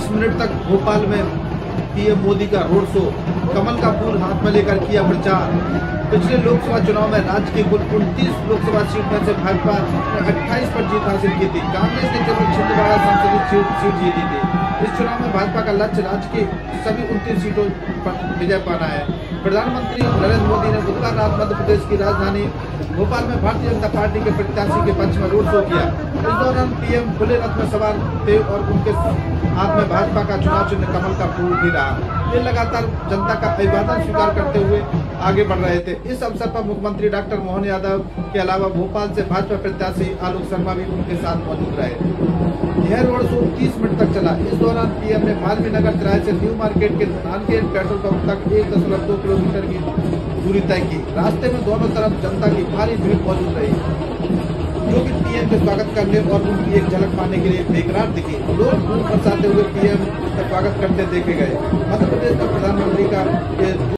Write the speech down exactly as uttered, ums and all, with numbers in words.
Minute तक भोपाल में PM Modi का रोड शो, कमल का फूल हाथ में लेकर किया प्रचार। पिछले लोकसभा चुनाव में राज्य की कुल उनतीस लोकसभा सीट में से भाजपा ने अट्ठाईस पर जीत हासिल की थी। कांग्रेस ने केवल छिंदवाड़ा संसदीय सीट जीती थी। इस चुनाव में भाजपा का लक्ष्य राज्य की सभी उनतीस सीटों पर विजय पाना है। प्रधानमंत्री नरेंद्र मोदी ने बुधवार रात मध्य प्रदेश की राजधानी भोपाल में भारतीय जनता पार्टी के प्रत्याशी के पक्ष में रोड शो किया। इस दौरान पीएम खुले रथ में सवार थे और उनके हाथ में भाजपा का चुनाव चिन्ह कमल का फूल भी रहा। वे लगातार जनता का अभिवादन स्वीकार करते हुए आगे बढ़ रहे थे। इस अवसर पर मुख्यमंत्री डॉक्टर मोहन यादव के अलावा भोपाल से भाजपा प्रत्याशी आलोक शर्मा भी उनके साथ मौजूद रहे। यह रोड शो तीस मिनट तक चला। इस दौरान पीएम ने वाल्मीकि नगर तिराहे से न्यू मार्केट के नानकेर पेट्रोल पंप तक एक दशमलव दो किलोमीटर की दूरी तय की। रास्ते में दोनों तरफ जनता की भारी भीड़ मौजूद रही, जो कि पीएम के स्वागत करने और उनकी एक झलक पाने के लिए बेकरार दिखी। लोग फूल बरसाते हुए पीएम का स्वागत करते देखे गए। मध्य प्रदेश में प्रधानमंत्री का